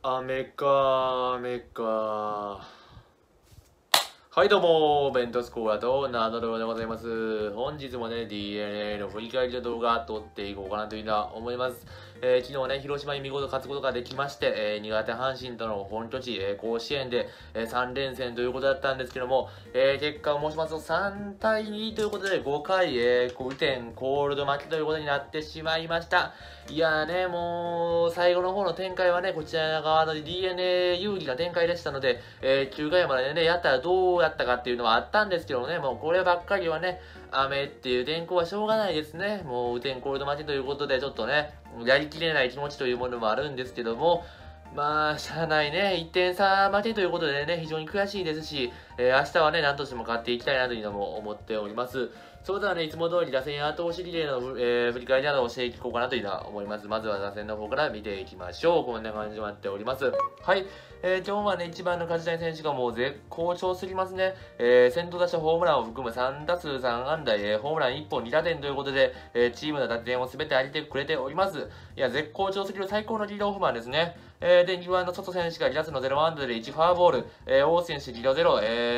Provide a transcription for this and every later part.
雨か、雨か。はいどうも、ベントスコーラとナドルでございます。本日もね、DNA の振り返りの動画撮っていこうかなというのは思います。昨日ね、広島に見事勝つことができまして、苦手阪神との本拠地、甲子園で、3連戦ということだったんですけども、結果を申しますと3対2ということで5回、雨天コールド負けということになってしまいました。いやーね、もう、最後の方の展開はね、こちら側の DNA 有利な展開でしたので、9回までね、やったらどうやったかっていうのはあったんですけどね、もうこればっかりはね、雨っていう天候はしょうがないですね。もう雨天コールド負けということで、ちょっとね、やりきれない気持ちというものもあるんですけども、まあ、しゃあないね。1点差負けということでね、非常に悔しいですし、明日はね、何としても勝っていきたいなというのも思っております。それではね、いつも通り打線後押しリレーの、振り返りなどをしていこうかなというのは思います。まずは打線の方から見ていきましょう。こんな感じになっております。はい。今日はね、一番の梶谷選手がもう絶好調すぎますね。先頭打者ホームランを含む3打数3安打、ホームラン1本2打点ということで、チームの打点を全て上げてくれております。いや、絶好調すぎる最高のリードオフマンですね。で、2番の外選手が2打数の0安打で1フォアボール、王選手2打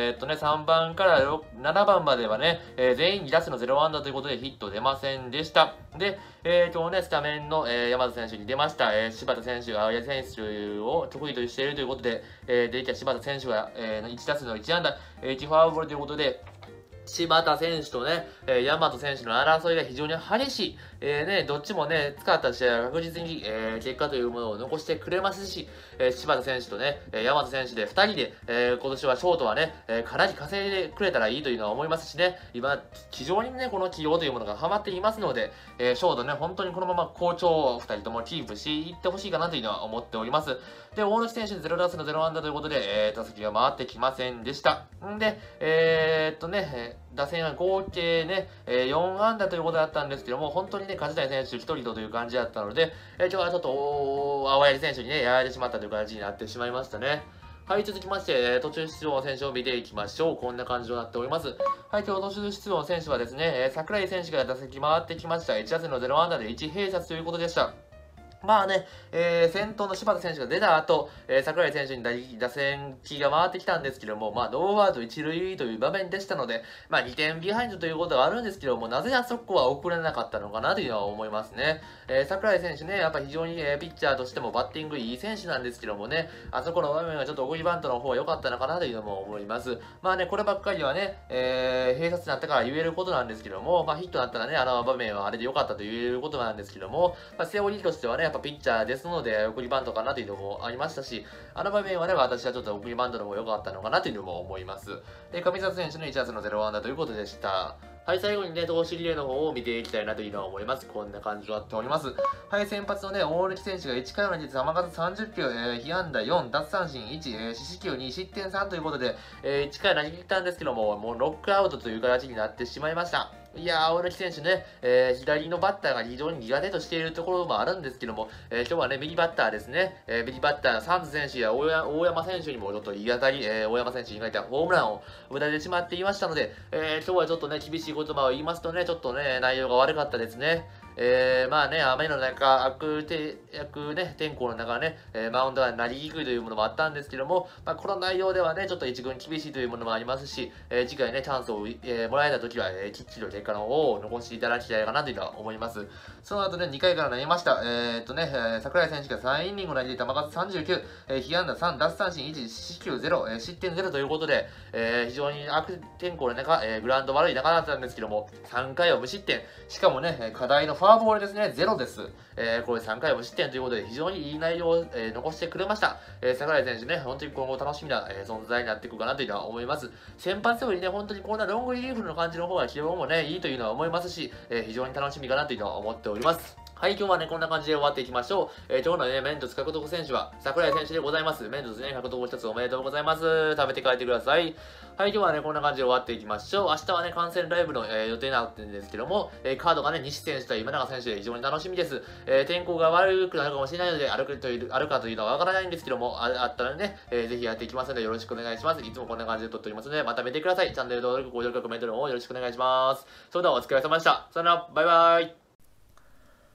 0、3番から7番まではね、全員2打数の0安打ということでヒット出ませんでした。で、今日ね、スタメンの、山田選手に出ました、柴田選手が青柳選手を得意としているということで、出てきた柴田選手が、1打数の1安打、1フォアボールということで、柴田選手とね、大和選手の争いが非常に激しい。どっちもね、使った試合は確実に、結果というものを残してくれますし、柴田選手とね、大和選手で2人で、今年はショートはね、かなり稼いでくれたらいいというのは思いますしね、今、非常にね、この起用というものがハマっていますので、ショートね、本当にこのまま好調を2人ともキープしていってほしいかなというのは思っております。で、大貫選手0打数の0安打ということで、打席が回ってきませんでした。んで、打線は合計ね、4安打ということだったんですけども、本当にね、梶谷選手1人という感じだったので、今日はちょっと、青柳選手にね、やられてしまったという感じになってしまいましたね。はい、続きまして、途中出場の選手を見ていきましょう。こんな感じとなっております。はい、今日途中出場の選手はですね、櫻井選手が打席回ってきました。1打数の0安打で1併殺ということでした。まあね、先頭の柴田選手が出た後、櫻井選手に打線気が回ってきたんですけども、まあ、ノーアウト一塁という場面でしたので、まあ、2点ビハインドということがあるんですけども、なぜあそこは送れなかったのかなというのは思いますね。櫻井選手ね、やっぱ非常に、ピッチャーとしてもバッティングいい選手なんですけどもね、あそこの場面はちょっと送りバントの方が良かったのかなというのも思います。まあね、こればっかりはね、併殺になったから言えることなんですけども、まあ、ヒットになったらね、あの場面はあれで良かったと言えることなんですけども、まあ、セオリーとしてはね、やっぱピッチャーですので、送りバントかなというのもありましたし、あの場面はね、私はちょっと送りバントの方が良かったのかなというのも思います。で、上里選手の1打数の0安打ということでした。はい、最後にね、投手リレーの方を見ていきたいなというのは思います。こんな感じとなっております。はい、先発のね、大貫選手が1回を投げて球数30球、被安打4、奪三振1、四死球2、失点3ということで、1回投げ切ったんですけども、もうロックアウトという形になってしまいました。いやー、大貫選手ね、左のバッターが非常に苦手としているところもあるんですけども、今日はね、右バッターですね、右バッターのサンズ選手や大山選手にもちょっと言い当たり、大山選手に書いたホームランを打たれてしまっていましたので、今日はちょっとね、厳しい言葉を言いますとね、ちょっとね、内容が悪かったですね。まあね、雨の中、悪ね、天候の中ね、マウンドがなりにくいというものもあったんですけども、まあ、この内容ではね、ちょっと一軍厳しいというものもありますし、次回ね、チャンスを、もらえたときは、きっちりと結果の方を残していただきたいかなというのは思います。その後ね、2回から投げました。櫻井選手が3イニング投げて球数39、被安打3、奪三振1、四球0、失点0ということで、非常に悪天候の中、グラウンド悪い中だったんですけども、3回を無失点、しかもね、課題のフォアボールですね、0です。これ3回無失点ということで、非常にいい内容を、残してくれました。櫻井選手ね、本当に今後楽しみな、存在になっていくかなというのは思います。先発よりね、本当にこんなロングリリーフの感じの方が起用もね、いいというのは思いますし、非常に楽しみかなというのは思っております。はい、今日はね、こんな感じで終わっていきましょう。今日のね、メントス獲得選手は、櫻井選手でございます。メントスね、獲得一つおめでとうございます。食べて帰ってください。はい、今日はね、こんな感じで終わっていきましょう。明日はね、観戦ライブの、予定になってるんですけども、カードがね、西選手と今永選手で非常に楽しみです。天候が悪くなるかもしれないので、あるかというのはわからないんですけども、あったらね、ぜひやっていきますので、よろしくお願いします。いつもこんな感じで撮っておりますので、また見てください。チャンネル登録、高評価、コメントの方よろしくお願いします。それではお疲れ様でした。さよなら、バイバイ。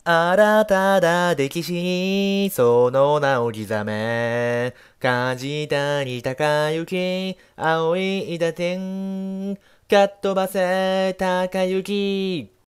新たな歴史にその名を刻め。梶谷隆之、青い板天、かっ飛ばせ隆之。